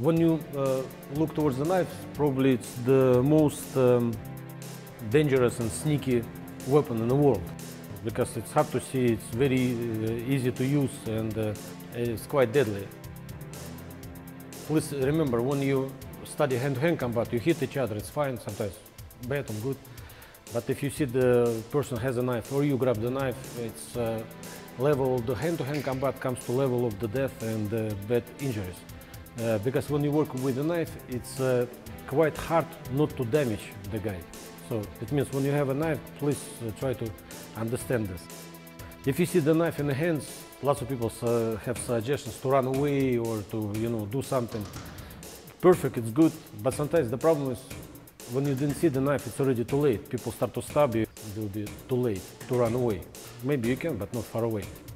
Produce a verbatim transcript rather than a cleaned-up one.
when you uh, look towards the knife, probably it's the most um, dangerous and sneaky weapon in the world, because it's hard to see, it's very uh, easy to use, and uh, it's quite deadly. Please remember, when you study hand-to-hand combat, you hit each other, it's fine, sometimes bad or good. But if you see the person has a knife or you grab the knife, it's uh, level of the hand-to-hand combat comes to level of the death and uh, bad injuries. Uh, because when you work with a knife, it's uh, quite hard not to damage the guy. So it means when you have a knife, please uh, try to understand this. If you see the knife in the hands, lots of people uh, have suggestions to run away or to, you know, do something. Perfect, it's good, but sometimes the problem is when you didn't see the knife, it's already too late. People start to stab you, it will be too late to run away. Maybe you can, but not far away.